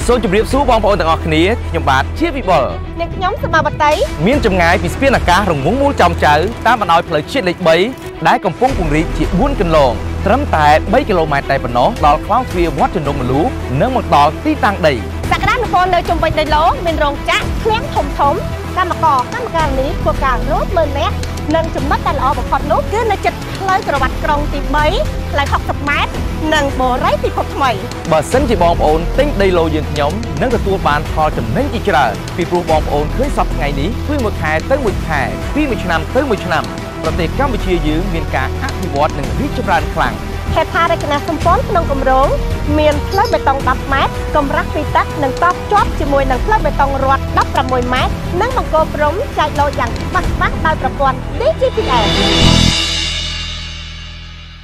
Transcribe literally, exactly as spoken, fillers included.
សូមជម្រាបសួរបងប្អូនទាំងអស់គ្នាខ្ញុំបាទជាវិបុលអ្នកខ្ញុំសមាបតីមានចម្ងាយពីស្ពានអាកាសរងងមូលចំចៅតាមបណ្ដោយផ្លូវជាតិលេខបីដែលកំពុងពង្រីកជាបួនគន្លងត្រឹមតែបីគីឡូម៉ែត្រតែប៉ុណ្ណោះដល់ខ្លោងទ្វារវត្តជំនុំមលូនិងមកដល់ទីតាំងដីសក្តានុពលនៅជុំវិញដីឡូមានរោងចក្រឃ្លាំងធំធំកម្មករកម្មការនេះធ្វើការរាប់ម៉ឺននាក់និងចំណុចដែលល្អបំផុតនោះគឺនៅជិតផ្លូវក្រវ៉ាត់ក្រុងទីបីផ្លូវហុកសិបម៉ែត្រនិងបូរីពិភពថ្មីបើសិនជាបងប្អូនទិញដីឡូយើងខ្ញុំនឹងទទួលបានផលចំណេញជាច្រើនពីព្រោះបងប្អូនឃើញសប្តាហ៍ថ្ងៃនេះគឺមួយខែទៅមួយខែពីមួយឆ្នាំទៅមួយឆ្នាំប្រទេសកម្ពុជាយើងមានការអភិវឌ្ឍនិងរីកចម្រើនខ្លាំងហេដ្ឋារចនាសម្ព័ន្ធក្នុងគម្រោងមានផ្លូវបេតុងដប់ម៉ែត្រកម្រាស់ពីរទឹកនិងតភ្ជាប់ជាមួយនឹងផ្លូវបេតុងរត់ដប់ប្រាំមួយម៉ែត្រនិងបង្គោលព្រំចែកឡូយ៉ាងច្បាស់ៗដោយប្រព័ន្ធ ឌី ជី ភី អេស